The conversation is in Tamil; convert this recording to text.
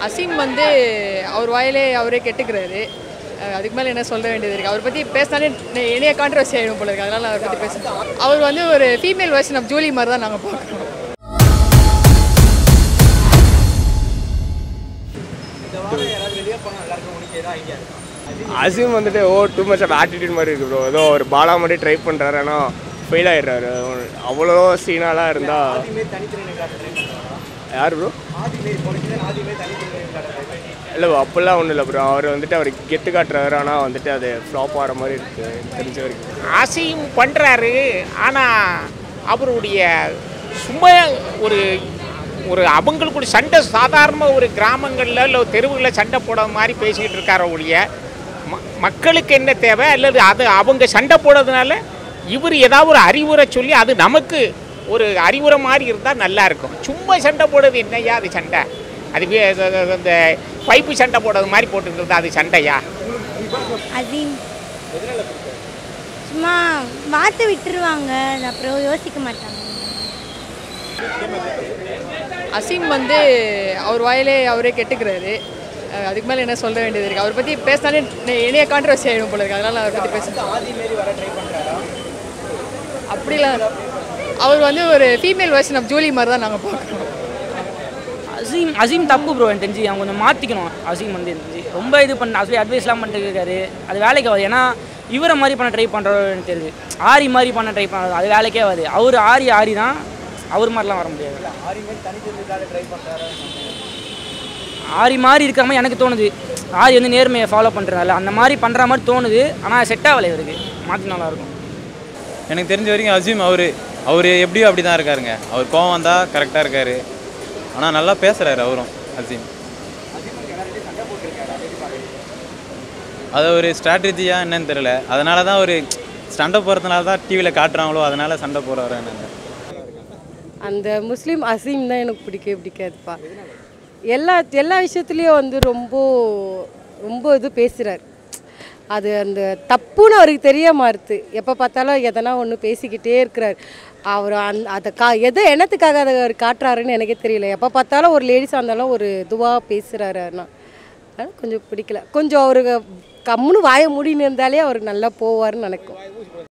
அசீம் வந்து அவர் வாயிலே அவரே கெட்டுக்கிறாரு. அதுக்கு மேலே என்ன சொல்ல வேண்டியது இருக்குது. அவரை பற்றி பேசினாலே என்னைய கான்ட்ரவர்சி ஆகிடும் போல இருக்குது. அதனால் அவரை பற்றி பேசுகிறோம். அவர் வந்து ஒரு ஃபீமேல் வெர்ஷன் ஆஃப் ஜூலி மாதிரி தான் நாங்கள் பார்க்குறோம். அசீம் வந்துட்டு டூ மச் ஆஃப் ஆட்டிடியூட் மாதிரி இருக்குது ப்ரோ. ஏதோ ஒரு பாலா மாதிரி ட்ரை பண்ணுறாரு, ஆனால் ஃபெயில் ஆகிடுறாரு. அவ்வளோ சீனாலாம் இருந்தால் யார் ப்ரோ? இல்லை அப்படிலாம் ஒன்றும் இல்லை ப்ரோ. அவர் வந்துட்டு அவர் கெத்து காட்டுறாரு, ஆனால் வந்துட்டு அது ஃப்ளாப் ஆகிற மாதிரி இருக்குது தெரிஞ்ச வரைக்கும். அசீம் பண்ணுறாரு, ஆனால் அவருடைய சும்மா ஒரு ஒரு அவங்களுக்குள்ள சண்டை சாதாரணமாக ஒரு கிராமங்களில் இல்லை தெருவுகளில் சண்டை போட மாதிரி பேசிக்கிட்டு இருக்கார ஒழிய மக்களுக்கு என்ன தேவை அல்லது அது அவங்க சண்டை போடுறதுனால இவர் ஏதாவது ஒரு அறிவுரை சொல்லி அது நமக்கு ஒரு அறிவுரை மாதிரி இருந்தால் நல்லாயிருக்கும். சும்மா சண்டை போடுறது என்னையா அது சண்டை? அது அந்த பைப்பு சண்டை போடுறது மாதிரி போட்டுருக்குறது அது சண்டையா? அசீம் சும்மா வார்த்தை விட்டுருவாங்க, அப்புறம் யோசிக்க மாட்டாங்க. அசீம் வந்து அவர் வாயிலே அவரே கெட்டுக்கிறாரு. அதுக்கு மேலே என்ன சொல்ல வேண்டியது இருக்குது. அவரை பற்றி பேசினாலே என்னைய கான்ட்ரவர்சி ஆகிடும் போல இருக்குது. அதனால் அவரை பற்றி பேசுகிறோம். அப்படிலாம் அவர் வந்து ஒரு ஃபீமேல் வெர்ஷன் ஆஃப் ஜூலி மாதிரி தான் நாங்கள் பார்க்குறோம். அசீம் தப்பு ப்ரோ. எனக்கு தெரிஞ்சு அவங்க கொஞ்சம் மாற்றிக்கணும். அசீம் வந்து ரொம்ப இது பண்ண அசலி அட்வைஸ்லாம் பண்ணிட்டு இருக்காரு. அது வேலைக்கு ஆகுது. ஏன்னா இவரை மாதிரி பண்ண ட்ரை பண்ணுறோம் எனக்கு தெரியுது. ஆரி மாதிரி பண்ண ட்ரை பண்ணுறது அது வேலைக்கே ஆகுது. அவர் ஆரி தான், அவர் மாதிரிலாம் வர முடியாது. ஆரி மாதிரி இருக்கிற மாதிரி எனக்கு தோணுது. ஆரி வந்து நேர்மையை ஃபாலோ பண்ணுறதால அந்த மாதிரி பண்ணுற மாதிரி தோணுது. ஆனால் செட் ஆகலை இவருக்கு. மாற்றி நல்லாயிருக்கும். எனக்கு தெரிஞ்ச வரைக்கும் அசீம் அவர் எப்படியோ அப்படி தான் இருக்காருங்க. அவர் கோவம் வந்தால் கரெக்டாக இருக்கார், ஆனால் நல்லா பேசுகிறாரு அவரும். அசீம் அது ஒரு ஸ்ட்ராட்டஜியாக என்னன்னு தெரியல. அதனால தான் ஒரு சண்டை போகிறதுனால தான் டிவியில் காட்டுறாங்களோ, அதனால் சண்டை போடுறாரு என்னங்க. அந்த முஸ்லீம் அசீம் தான் எனக்கு பிடிக்காதுப்பா. எல்லா விஷயத்துலேயும் வந்து ரொம்ப இது பேசுகிறார். அது அந்த தப்புன்னு அவருக்கு தெரிய மாறுது. எப்போ பார்த்தாலும் எதனா ஒன்று பேசிக்கிட்டே இருக்கிறார். அவர் எதை என்னத்துக்காக அதை அவர் காட்டுறாருன்னு எனக்கே தெரியல. எப்போ பார்த்தாலும் ஒரு லேடிஸாக இருந்தாலும் ஒரு இதுவாக பேசுகிறாரு. அதனால் கொஞ்சம் பிடிக்கல. கொஞ்சம் அவருக்கு கம்முன்னு வாய மூடின்னு இருந்தாலே அவர் நல்லா போவார்னு நினைக்கும்.